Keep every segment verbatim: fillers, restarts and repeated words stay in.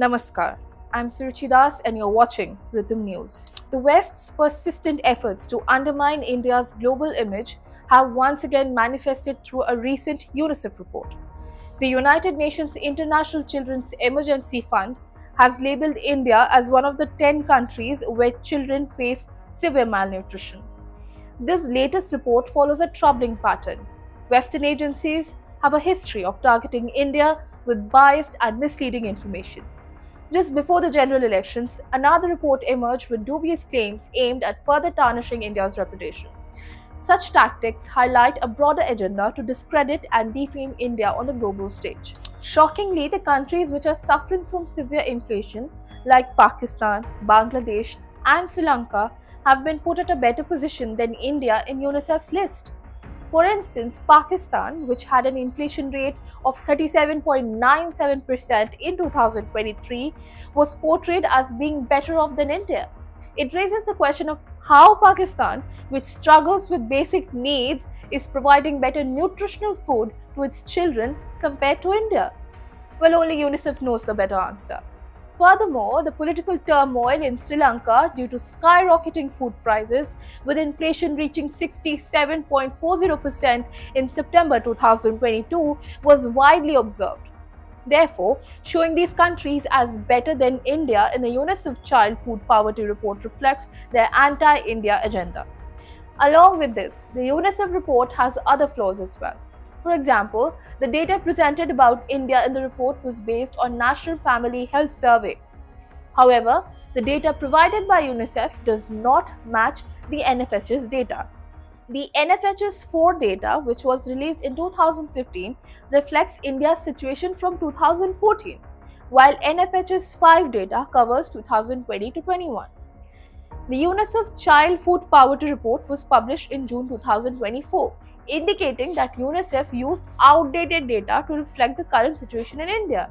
Namaskar, I'm Suruchi Das and you're watching Rhythm News. The West's persistent efforts to undermine India's global image have once again manifested through a recent UNICEF report. The United Nations International Children's Emergency Fund has labeled India as one of the ten countries where children face severe malnutrition. This latest report follows a troubling pattern. Western agencies have a history of targeting India with biased and misleading information. Just before the general elections, another report emerged with dubious claims aimed at further tarnishing India's reputation. Such tactics highlight a broader agenda to discredit and defame India on the global stage. Shockingly, the countries which are suffering from severe inflation, like Pakistan, Bangladesh, and Sri Lanka, have been put at a better position than India in UNICEF's list. For instance, Pakistan, which had an inflation rate of thirty-seven point nine seven percent in two thousand twenty-three, was portrayed as being better off than India. It raises the question of how Pakistan, which struggles with basic needs, is providing better nutritional food to its children compared to India. Well, only UNICEF knows the better answer. Furthermore, the political turmoil in Sri Lanka due to skyrocketing food prices, with inflation reaching sixty-seven point four zero percent in September two thousand twenty-two, was widely observed. Therefore, showing these countries as better than India in the UNICEF Child Food Poverty Report reflects their anti-India agenda. Along with this, the UNICEF report has other flaws as well. For example, the data presented about India in the report was based on National Family Health Survey. However, the data provided by UNICEF does not match the N F H S data. The N F H S four data, which was released in two thousand fifteen, reflects India's situation from two thousand fourteen, while N F H S five data covers two thousand twenty to twenty-one. The UNICEF Child Food Poverty Report was published in June two thousand twenty-four, indicating that UNICEF used outdated data to reflect the current situation in India.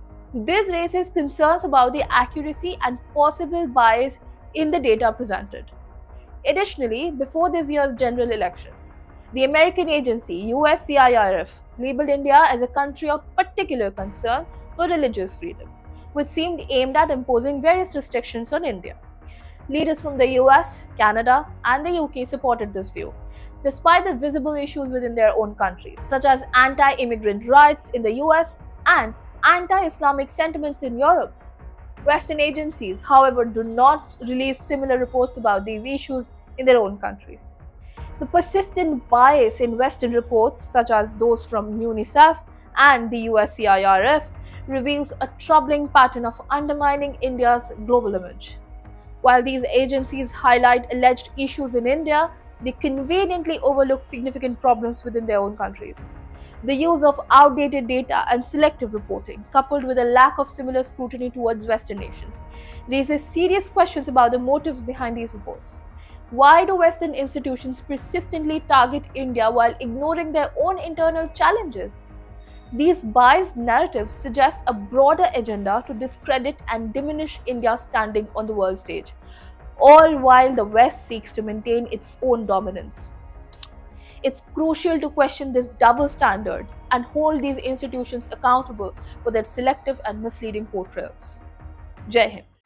This raises concerns about the accuracy and possible bias in the data presented. Additionally, before this year's general elections, the American agency U S C I R F labeled India as a country of particular concern for religious freedom, which seemed aimed at imposing various restrictions on India. Leaders from the U S, Canada, and the U K supported this view, despite the visible issues within their own countries, such as anti-immigrant rights in the U S and anti-Islamic sentiments in Europe. Western agencies, however, do not release similar reports about these issues in their own countries. The persistent bias in Western reports, such as those from UNICEF and the U S C I R F, reveals a troubling pattern of undermining India's global image. While these agencies highlight alleged issues in India, they conveniently overlook significant problems within their own countries. The use of outdated data and selective reporting, coupled with a lack of similar scrutiny towards Western nations, raises serious questions about the motives behind these reports. Why do Western institutions persistently target India while ignoring their own internal challenges? These biased narratives suggest a broader agenda to discredit and diminish India's standing on the world stage, all while the West seeks to maintain its own dominance. It's crucial to question this double standard and hold these institutions accountable for their selective and misleading portrayals. Jai Hind.